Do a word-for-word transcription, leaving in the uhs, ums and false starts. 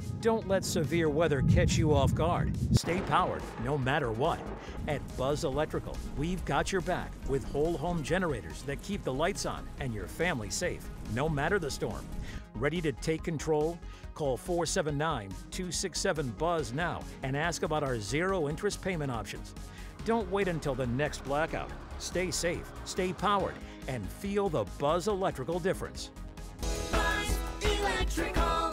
Don't let severe weather catch you off guard. Stay powered no matter what. At Buzz Electrical, we've got your back with whole home generators that keep the lights on and your family safe, no matter the storm. Ready to take control? Call four seven nine, two six seven, BUZZ now and ask about our zero interest payment options. Don't wait until the next blackout. Stay safe, stay powered, and feel the Buzz Electrical difference. Buzz Electrical.